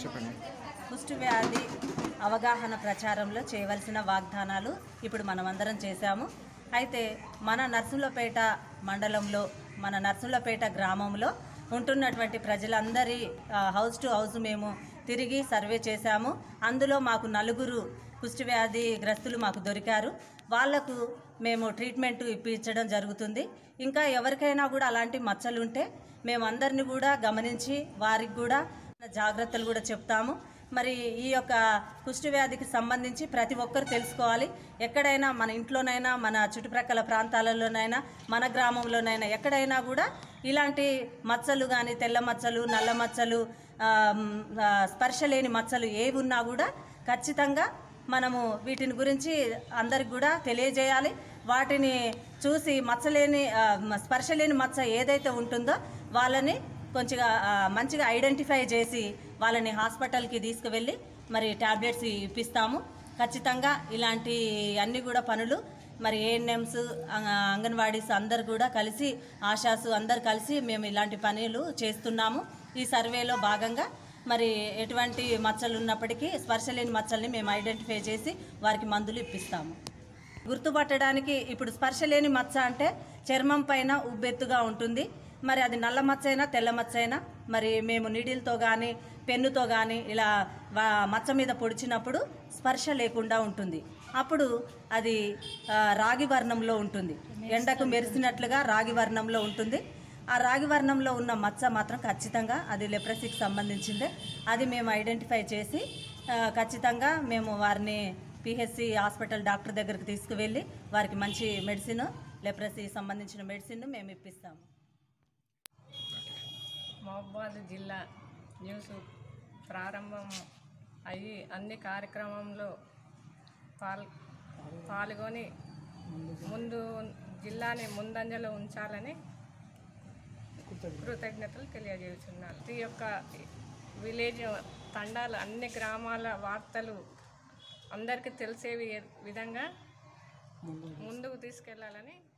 చెప్పండి. కుష్టు వ్యాధి అవగాహన ప్రచారంలో చేయవలసిన వాగ్దానాలు ఇప్పుడు మనమందరం చేశాము. అయితే మన నర్సులపేట మండలంలో, మన నర్సులపేట గ్రామంలో ఉంటున్నటువంటి ప్రజలందరి హౌస్ టు హౌస్ మేము తిరిగి సర్వే చేశాము. అందులో మాకు 4 కుష్టు వ్యాధి గ్రస్తులు మాకు దొరికారు. వాళ్లకు మేము ట్రీట్మెంట్ ఇప్పించడం జరుగుతుంది. ఇంకా ఎవరికైనా కూడా అలాంటి మచ్చలు ఉంటే మేము అందరినీ కూడా గమనించి వారికి కూడా జాగ్రత్తలు కూడా చెప్తాము. మరి ఈ యొక్క కుష్టు వ్యాధికి సంబంధించి ప్రతి ఒక్కరు తెలుసుకోవాలి. ఎక్కడైనా మన ఇంట్లోనైనా, మన చుట్టుప్రక్కల ప్రాంతాలలోనైనా, మన గ్రామంలోనైనా ఎక్కడైనా కూడా ఇలాంటి మచ్చలు కానీ, తెల్ల మచ్చలు, నల్ల మచ్చలు, స్పర్శ లేని మచ్చలు ఏవి ఉన్నా కూడా ఖచ్చితంగా మనము వీటిని గురించి అందరికి కూడా తెలియజేయాలి. వాటిని చూసి స్పర్శ లేని మచ్చ ఏదైతే ఉంటుందో వాళ్ళని మంచిగా ఐడెంటిఫై చేసి వాళ్ళని హాస్పిటల్కి తీసుకువెళ్ళి మరి ట్యాబ్లెట్స్ ఇప్పిస్తాము. ఖచ్చితంగా ఇలాంటి అన్ని కూడా పనులు మరి ఏఎన్ఎంస్, అంగన్వాడీస్ అందరు కూడా కలిసి, ఆశాసు అందరు కలిసి మేము ఇలాంటి పనులు చేస్తున్నాము. ఈ సర్వేలో భాగంగా మరి ఎటువంటి మచ్చలు ఉన్నప్పటికీ స్పర్శ లేని మచ్చల్ని మేము ఐడెంటిఫై చేసి వారికి మందులు ఇప్పిస్తాము. గుర్తుపట్టడానికి ఇప్పుడు స్పర్శ లేని మచ్చ అంటే చర్మం పైన ఉబ్బెత్తుగా ఉంటుంది. మరి అది నల్ల మచ్చ అయినా, తెల్ల మచ్చ అయినా మరి మేము నీడిల్తో కానీ, పెన్నుతో కానీ ఇలా మచ్చ మీద పొడిచినప్పుడు స్పర్శ లేకుండా ఉంటుంది. అప్పుడు అది రాగి వర్ణంలో ఉంటుంది, ఎండకు మెరిసినట్లుగా రాగి వర్ణంలో ఉంటుంది. ఆ రాగి వర్ణంలో ఉన్న మచ్చ మాత్రం ఖచ్చితంగా అది లెప్రసీకి సంబంధించిందే. అది మేము ఐడెంటిఫై చేసి ఖచ్చితంగా మేము వారిని పిహెచ్సి హాస్పిటల్ డాక్టర్ దగ్గరికి తీసుకువెళ్ళి వారికి మంచి మెడిసిన్, లెప్రసీ సంబంధించిన మెడిసిన్ మేము ఇప్పిస్తాము. మహబూబాబాద్ జిల్లా న్యూస్ ప్రారంభం అయ్యి అన్ని కార్యక్రమంలో పాల్గొని జిల్లాని ముందంజలో ఉంచాలని కృతజ్ఞతలు తెలియజేస్తున్నాను. ఈ యొక్క విలేజ్ తండాలు, అన్ని గ్రామాల వార్తలు అందరికీ తెలిసే విధంగా ముందుకు తీసుకెళ్లాలని